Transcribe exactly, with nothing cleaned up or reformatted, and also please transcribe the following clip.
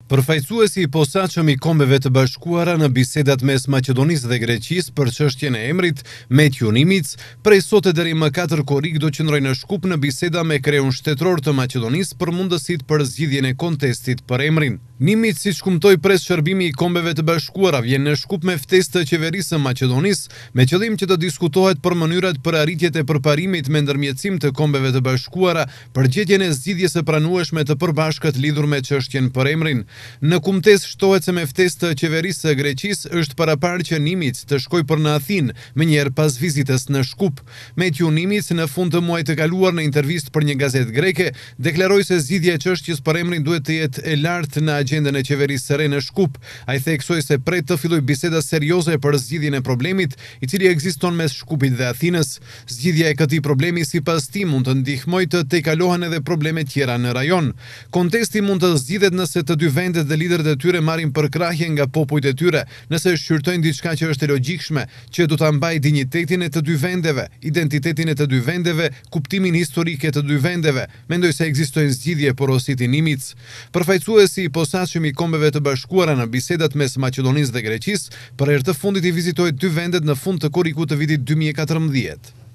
Përfaqësuesi i posaçëm i Kombeve të Bashkuara në bisedat mes Maqedonisë dhe Greqisë për çështjen e emrit, Matthew Nimic, prej sote deri më katër korrik do qëndrojë në Shkup në biseda me kreun shtetror të Maqedonisë për mundësitë për zgjidhjen e kontestit për emrin. Nimic, siç kumtoi pres shërbimi i Kombeve të Bashkuara, vjen në Shkup me ftesë të qeverisë së Maqedonisë me qëllim që të diskutohet për mënyrat për arritjet e përparimit me ndërmjetësim të Kombeve të Bashkuara për gjetjen e zgjidhjes së pranueshme të përbashkët lidhur me çështjen për emrin. Në kumtesë shtohet se me ftesë të qeverisë së Greqisë është paraparë që Nimic të shkojë për në Athinë menjëherë pas vizitës në Shkup. Matthew Nimic në fund të muajit të kaluar në intervistë për një gazetë greke deklaroi se zgjidhja e çështjes për emrin duhet të jetë e lartë në agjendën e qeverisë së re në Shkup. Ai theksoi se pret të fillojë biseda serioze për zgjidhjen e problemit i cili ekziston mes Shkupit dhe Athinës. Zgjidhja e këtij problemi sipas tij mund të ndihmojë të tejkalohen edhe probleme tjera në rajon. Kontesti mund të zgjidhet nëse të dy vendet dhe liderët e tyre marrin përkrahje nga popujt e tyre, nëse shqyrtojnë diçka që është e logjikshme, që do ta mbajë dinjitetin e të dy vendeve, identitetin e të dy vendeve, kuptimin historik e të dy vendeve. Mendoj se ekzistojnë zgjidhje, porositi Nimic. Përfaqësuesi i posaçëm i Kombeve të Bashkuara në bisedat mes Maqedonisë dhe Greqisë, për herë të fundit i vizitoi dy vendet në fund të korrikut të vitit dy mijë e katërmbëdhjetë.